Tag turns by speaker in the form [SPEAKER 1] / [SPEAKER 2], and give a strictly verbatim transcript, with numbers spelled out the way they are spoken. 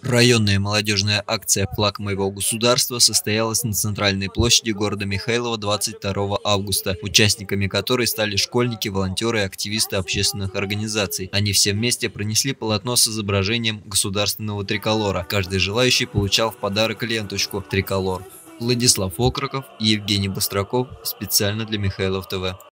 [SPEAKER 1] Районная молодежная акция «Флаг моего государства» состоялась на центральной площади города Михайлова двадцать второго августа, участниками которой стали школьники, волонтеры и активисты общественных организаций. Они все вместе пронесли полотно с изображением государственного триколора. Каждый желающий получал в подарок ленточку «Триколор». Владислав Окроков и Евгений Быстраков специально для Михайлов ТВ.